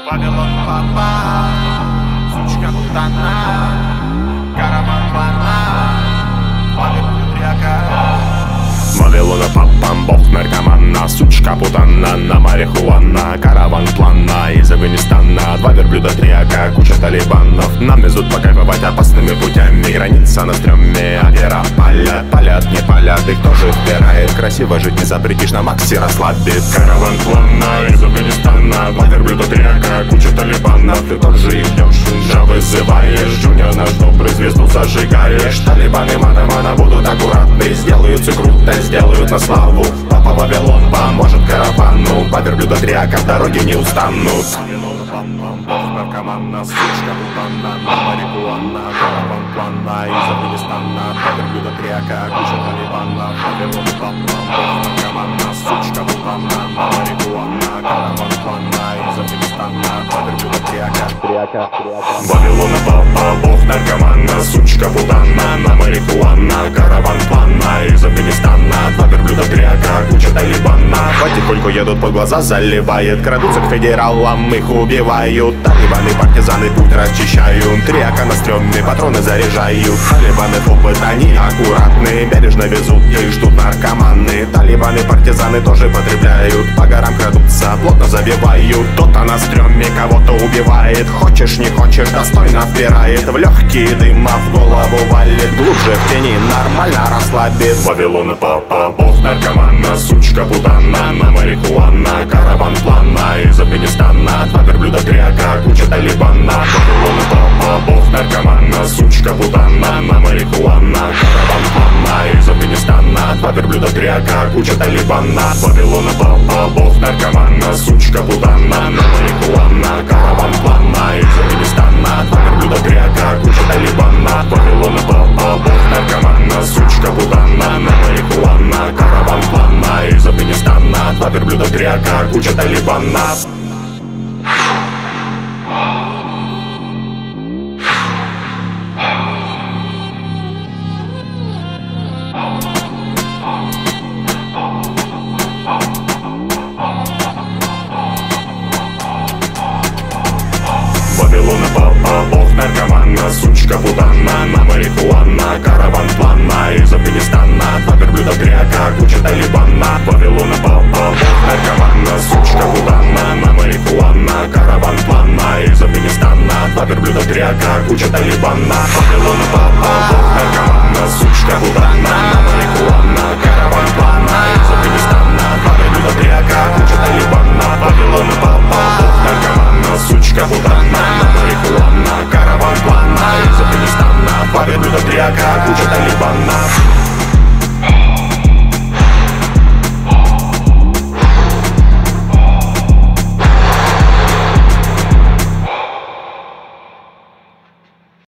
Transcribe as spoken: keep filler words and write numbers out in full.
Вавилон папа, сучка путана, караван плана, Вавилон река. Вавилона папа, бог наркомана, сучка путана, на марихуана, караван плана из Афганистана. Два верблюда, три ака, куча талибанов. Нам везут покайфовать опасными путями. Граница на стреме, опера палят, палят, не палят, их тоже впирает. Красиво жить не запретишь, на макси расслабит. Караван плана из Афганистана. Два верблюда, три ака, куча талибанов. Ты тоже их ждешь, инжа вызываешь. Джуниор наш добрый, звезду зажигаешь. Талибаны мана-мана будут аккуратны, сделаются круто, сделают на славу. Папа Вавилон поможет каравану. Два верблюда, три ака в дороге не устанут. Наркомана, сучка путана, на марихуана, караван плана из Афганистана. Два верблюда, три ака, куча талибанов. Вавилон папа, наркомана, сучка путана, на марихуана, караван плана из Афганистана. Два верблюда, три ака, три ака, три ака. Вавилон папа, бог наркомана, сучка путана, на марихуана, караван плана из Афганистана. Два верблюда, три ака, куча талибана. Потихоньку едут, под глаза заливает, крадутся к федералам, их убивают. Талибаны, партизаны путь расчищают. Три ака на стрёмные патроны заряжают. Талибаны опыт, они аккуратные, бережно везут, их ждут наркоманы. Талибаны, партизаны тоже потребляют, по горам крадутся, плотно забивают. Кто-то на стрёме кого-то убивает, хочешь не хочешь, достойно впирает. В легкие дыма в голову валит, глубже в тени нормально расслабит. Вавилон папа, бог наркомана, сучка путана, на марихуана, караван плана из Афганистана. Два верблюда, три ака, куча талибана. Вавилон папа, бог наркомана, сучка путана, на марихуана, караван плана из Афганистана. Два верблюда, три ака, куча талибана. Вавилон папа, бог наркомана, сучка путана, на марихуана, караван плана из Афганистана. Два верблюда, три ака, куча талибана. Вавилон папа, бог наркомана, сучка путана, на марихуана, караван плана из Афганистана. Два верблюда, три ака, куча талибана. Вавилон папа, бог наркомана, сучка путана, на марихуана, караван плана из Афганистана. Два верблюда, три ака, куча талибана. Вавилон папа, бог наркомана, сучка путана, на марихуана, караван плана из Афганистана. Два верблюда, три ака, куча талибана. Вавилон папа, бог наркомана, сучка путана, на марихуана, караван плана из Афганистана. Два верблюда, три ака, куча талибана. Вавилон папа, бог наркомана, сучка путана, на марихуана, караван плана из Афганистана. Два верблюда, три ака, куча талибана.